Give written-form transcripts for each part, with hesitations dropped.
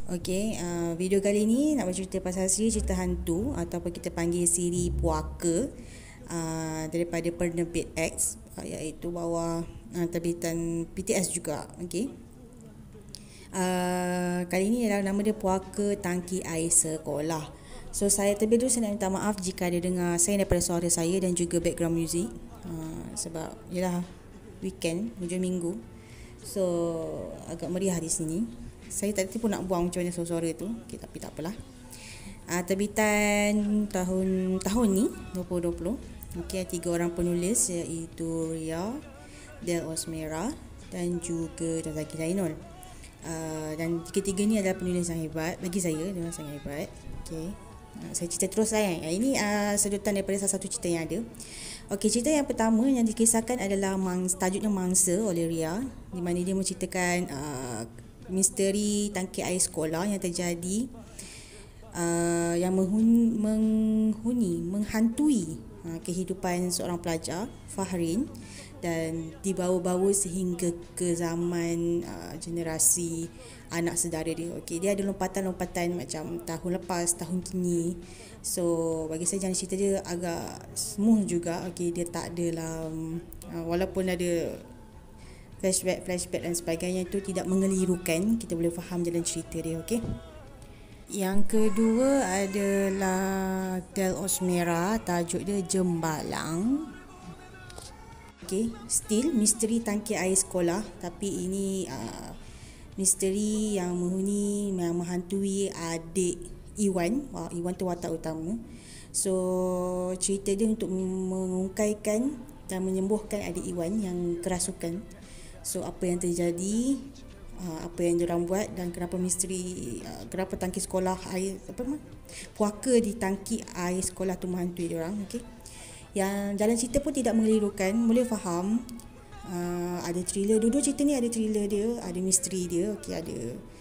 Okey, video kali ni nak bercerita pasal siri cerita hantu ataupun kita panggil siri puaka daripada penerbit X, iaitu bawah terbitan PTS juga. Okey. Kali ni adalah nama dia Puaka Tangki Air Sekolah. So saya terlebih dulu saya nak minta maaf jika ada dengar saya daripada suara saya dan juga background music, sebab ialah weekend, hujung minggu. So agak meriah di sini. Saya tadi pun nak buang macam mana suara tu, tapi tak apalah. Terbitan tahun ni 2020. Okey, 3 orang penulis iaitu Ria, Del Osmera dan juga Razaki Zainul. Dan tiga-tiga ni adalah penulis yang hebat bagi saya, dia orang sangat hebat. Okey. Saya cerita terus lah kan. Ini sedutan daripada salah satu cerita yang ada. Okey, cerita yang pertama yang dikisahkan adalah tajuknya Mangsa oleh Ria, di mana dia menceritakan misteri tangki air sekolah yang terjadi, yang menghantui kehidupan seorang pelajar, Fahrin, dan dibawa-bawa sehingga ke zaman generasi anak saudara dia. Okey, dia ada lompatan-lompatan macam tahun lepas, tahun kini. So bagi saya jalan cerita dia agak smooth juga. Okey, dia tak adalah walaupun ada flashback dan sebagainya, itu tidak mengelirukan, kita boleh faham jalan cerita dia. Okey. Yang kedua adalah Del Osmera, tajuk dia Jembalang. Okey, still misteri tangki air sekolah, tapi ini misteri yang menghantui adik Iwan. Iwan tu watak utama. So cerita dia untuk mengungkaikan dan menyembuhkan adik Iwan yang kerasukan. So apa yang terjadi, apa yang diorang buat, dan kenapa misteri, kenapa tangki sekolah air, puaka di tangki air sekolah tu menghantui diorang. Okey. Yang jalan cerita pun tidak mengelirukan, boleh faham. Ada thriller, dua-dua cerita ni ada thriller dia, ada misteri dia. Okey, ada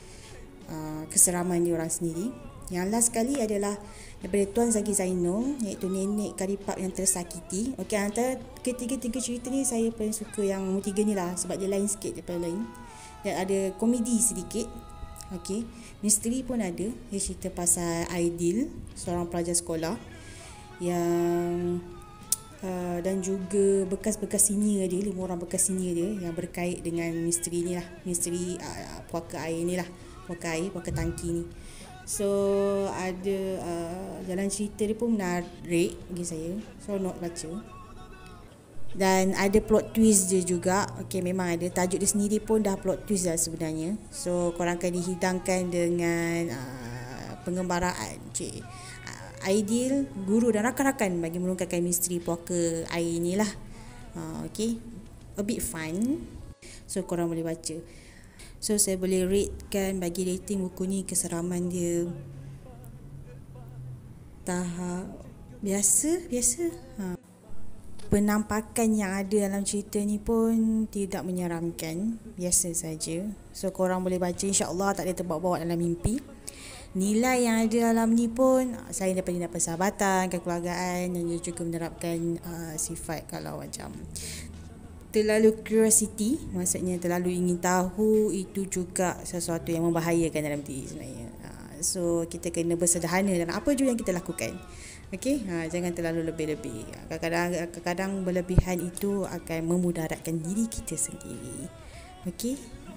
keseraman diorang sendiri. Yang last sekali adalah daripada Tuan Zaki Zainul, iaitu Nenek Karipap yang Tersakiti. Okey, antara ketiga-tiga cerita ni saya paling suka yang tiga ni lah, sebab dia lain sikit daripada lain. Dan ada komedi sedikit. Okey, misteri pun ada. Dia cerita pasal Aidil, seorang pelajar sekolah yang dan juga bekas-bekas senior dia, 5 orang bekas senior dia yang berkait dengan misteri ni lah, misteri puaka air ni lah, puaka tangki ni. So ada jalan cerita dia pun menarik bagi saya, seronok baca. Dan ada plot twist dia juga. Okey, memang ada, tajuk dia sendiri pun dah plot twist dah sebenarnya. So korang akan dihidangkan dengan pengembaraan Aidil, guru dan rakan-rakan bagi mengungkapkan misteri puaka air ni lah. Okey, a bit fun. So korang boleh baca. So saya boleh ratekan, bagi rating buku ni, keseraman dia tahap biasa. Penampakan yang ada dalam cerita ni pun tidak menyeramkan, biasa saja. So korang boleh baca, insya-Allah tak ada terbawa-bawa dalam mimpi. Nilai yang ada dalam ni pun selain daripada persahabatan, kekeluargaan, dan juga menerapkan sifat kalau macam terlalu curiosity, maksudnya terlalu ingin tahu, itu juga sesuatu yang membahayakan dalam diri sebenarnya. So kita kena bersederhana dalam apa jua yang kita lakukan. Okey, jangan terlalu lebih-lebih. Kadang-kadang berlebihan itu akan memudaratkan diri kita sendiri. Okey.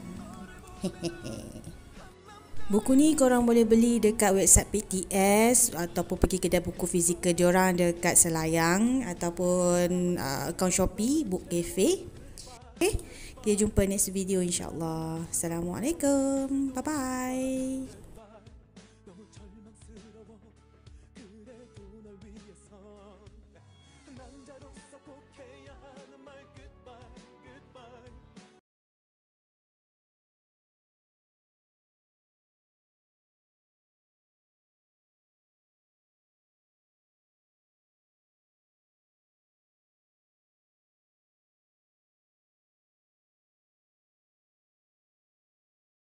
Buku ni korang boleh beli dekat website PTS ataupun pergi kedai buku fizikal diorang dekat Selayang, ataupun akaun Shopee, Book Cafe. Okay, kita jumpa next video insyaAllah. Assalamualaikum. Bye-bye.